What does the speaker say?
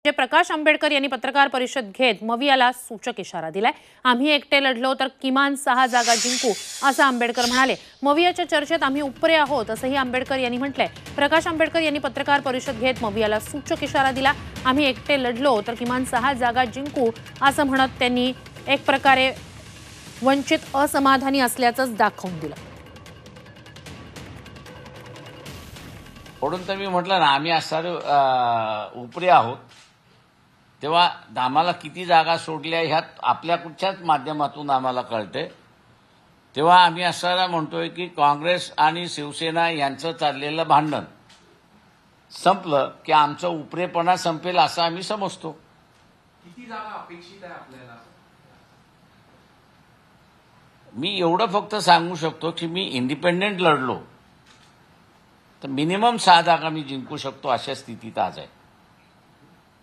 प्रकाश आंबेडकर यांनी पत्रकार परिषद घेत मवियाला सूचक इशारा दिलाय। आम्ही एकटे लढलो तर किमान 6 जागा जिंकू असं आंबेडकर म्हणाले। मवियाच्या चर्चेत आम्ही उपरे आहोत असंही आंबेडकर यांनी म्हटलंय। प्रकाश आंबेडकर यांनी पत्रकार परिषद घेत मवियाला सूचक इशारा दिला। आम्ही एकटे लढलो तर किमान 6 जागा जिंकू असं म्हणत त्यांनी एक प्रकारे वंचित असमाधानी असल्याचंच दाखवून दिलं। म्हणून तर मी म्हटलं ना, आम्ही असणारे उपरे आहोत, तेव्हा आम्हाला किती जागा सोडल्या ह्यात आपल्या कुठच्याच माध्यमातून आम्हाला कळते। तेव्हा आम्ही असणारा म्हणतोय की काँग्रेस आणि शिवसेना यांचं चाललेलं भांडण संपलं की आमचं उपरेपणा संपेल असं आम्ही समजतो। किती जागा अपेक्षित आहे आपल्याला? मी एवढं फक्त सांगू शकतो की मी इंडिपेंडेंट लढलो तर मिनिमम 6 जागा मी जिंकू शकतो अशा स्थितीत आज आहे।